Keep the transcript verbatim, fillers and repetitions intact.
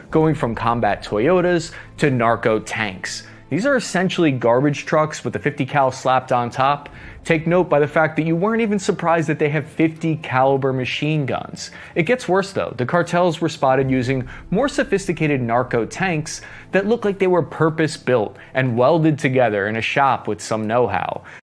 going from combat Toyotas to narco tanks. These are essentially garbage trucks with a fifty cal slapped on top. Take note by the fact that you weren't even surprised that they have fifty caliber machine guns. It gets worse though. The cartels were spotted using more sophisticated narco tanks that look like they were purpose built and welded together in a shop with some know-how.